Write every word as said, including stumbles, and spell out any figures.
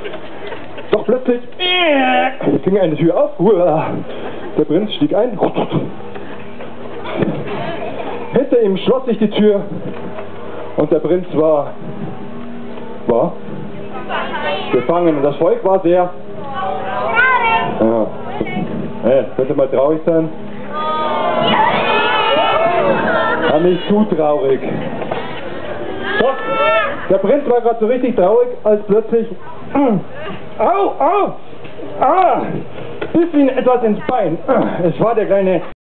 Doch plötzlich äh, ging eine Tür auf. Uah. Der Prinz stieg ein. Hinter ihm schloss sich die Tür und der Prinz war, war gefangen. Und das Volk war sehr... Ja. Hey, könnte mal traurig sein? Ja, nicht zu traurig. Doch, der Prinz war gerade so richtig traurig, als plötzlich... Au, au! Ah! Biss ihn etwas ins Bein. Es war der kleine...